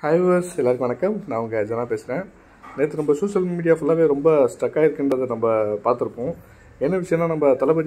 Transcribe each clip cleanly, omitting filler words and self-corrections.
Hi viewers, எல்லாருக்கும் வணக்கம். நான் உங்கள் ஜனா பேசுகிறேன். நேற்று நம்ம சோஷியல் மீடியா ஃபுல்லாகவே ரொம்ப ஸ்ட்ரக் ஆகிருக்குன்றதை நம்ம பார்த்துருப்போம். என்ன விஷயம்னா, நம்ம தளபதி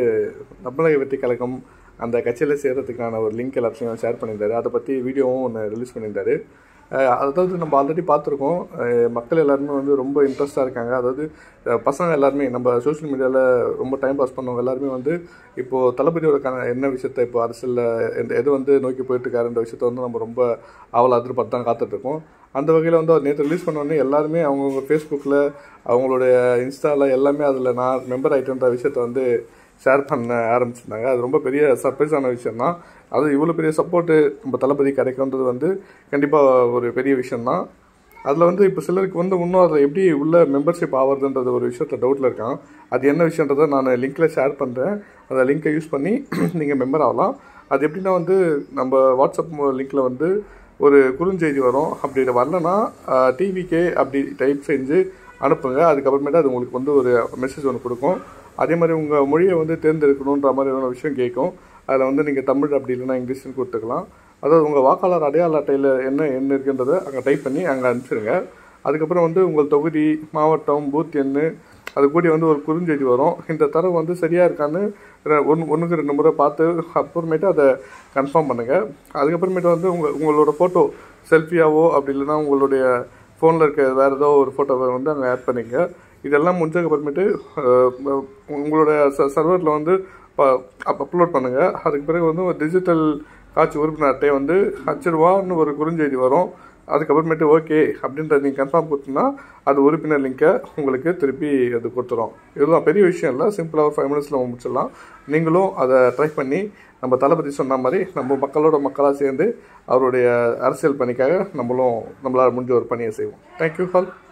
தமிழக வெற்றி கழகம் அந்த கட்சியில் சேர்கிறதுக்கான ஒரு லிங்க் எல்லாத்தையும் ஷேர் பண்ணியிருந்தாரு. அதை பற்றி வீடியோவும் ஒன்று ரிலீஸ் பண்ணியிருந்தாரு. அதாவது நம்ம ஆல்ரெடி பார்த்துருக்கோம். மக்கள் எல்லாருமே ரொம்ப இன்ட்ரெஸ்டாக இருக்காங்க. அதாவது பசங்க எல்லாருமே நம்ம சோஷியல் மீடியாவில் ரொம்ப டைம் பாஸ் பண்ணவங்க எல்லாருமே இப்போது தளபதியோட என்ன விஷயத்தை இப்போ அரசியலில் எது நோக்கி போயிட்டுருக்காருன்ற விஷயத்தை நம்ம ரொம்ப ஆவலாக எதிர்பார்த்து தான் காத்துட்ருக்கோம். அந்த வகையில் அவர் நேற்று ரிலீஸ் பண்ணோடனே எல்லாருமே அவங்கவுங்க ஃபேஸ்புக்கில் அவங்களுடைய இன்ஸ்டாவில் எல்லாமே அதில் நான் மெம்பர் ஆகிட்டேன்ற விஷயத்தை ஷேர் பண்ண ஆரம்பிச்சிருந்தாங்க. அது ரொம்ப பெரிய சர்ப்ரைஸான விஷயம் தான். அது இவ்வளோ பெரிய சப்போர்ட்டு நம்ம தளபதி கிடைக்குன்றது கண்டிப்பாக ஒரு பெரிய விஷயந்தான். அதில் இப்போ சிலருக்கு இன்னும் அதில் எப்படி உள்ள மெம்பர்ஷிப் ஆகிறதுன்றது ஒரு விஷயத்த டவுட்டில் இருக்கான். அது என்ன விஷயன்றதை நான் லிங்க்கில் ஷேர் பண்ணுறேன். அந்த லிங்க்கை யூஸ் பண்ணி நீங்கள் மெம்பர் ஆகலாம். அது எப்படின்னா நம்ம வாட்ஸ்அப் லிங்க்கில் ஒரு குறுஞ்செய்தி வரும். அப்படி வரலன்னா டிவிகே அப்படி டைப் செஞ்சு அனுப்புங்க. அதுக்கப்புறமேட்டு அது உங்களுக்கு ஒரு மெசேஜ் ஒன்று கொடுக்கும். அதே மாதிரி உங்கள் மொழியை தேர்ந்தெடுக்கணுன்ற மாதிரியான விஷயம் கேட்கும். அதில் நீங்கள் தமிழ் அப்படி இல்லைன்னா இங்கிலீஷ்னு கொடுத்துக்கலாம். அதாவது உங்கள் வாக்காளர் அடையாள அட்டையில் என்ன இருக்குன்றதை அங்கே டைப் பண்ணி அங்கே அனுப்பிச்சிடுங்க. அதுக்கப்புறம் உங்கள் தொகுதி, மாவட்டம், பூத் எண்ணு அது கூடி ஒரு குறுஞ்செய்தி வரும். இந்த தரவு சரியாக இருக்கான்னு ஒன்றுக்கு 2 முறை பார்த்து அப்புறமேட்டு அதை கன்ஃபார்ம் பண்ணுங்கள். அதுக்கப்புறமேட்டு உங்களோட ஃபோட்டோ செல்ஃபியாவோ அப்படி இல்லைன்னா உங்களுடைய ஃபோனில் இருக்க வேறு ஏதோ ஒரு ஃபோட்டோவை அங்கே ஆட் பண்ணிங்க. இதெல்லாம் முடிஞ்சதுக்கப்புறமேட்டு உங்களுடைய சர்வரில் அப்லோட் பண்ணுங்கள். அதுக்கு பிறகு ஒரு டிஜிட்டல் காட்சி உறுப்பினர் அட்டையை அச்சிடுவான்னு ஒரு குறுஞ்செய்தி வரும். அதுக்கப்புறமேட்டு ஓகே அப்படின்ற நீங்கள் கன்ஃபார்ம் கொடுத்தீங்கன்னா அது உறுப்பினர் லிங்கை உங்களுக்கு திருப்பி அது கொடுத்துரும். இதுதான் பெரிய விஷயம் இல்லை. சிம்பிளாக ஒரு 5 மினிட்ஸில் முடிச்சிடலாம். நீங்களும் அதை ட்ரை பண்ணி நம்ம தளபதி சொன்ன மாதிரி நம்ம மக்களோட மக்களாக சேர்ந்து அவருடைய அரசியல் பணிக்காக நம்மளால் முடிஞ்ச ஒரு பணியை செய்வோம். Thank you all.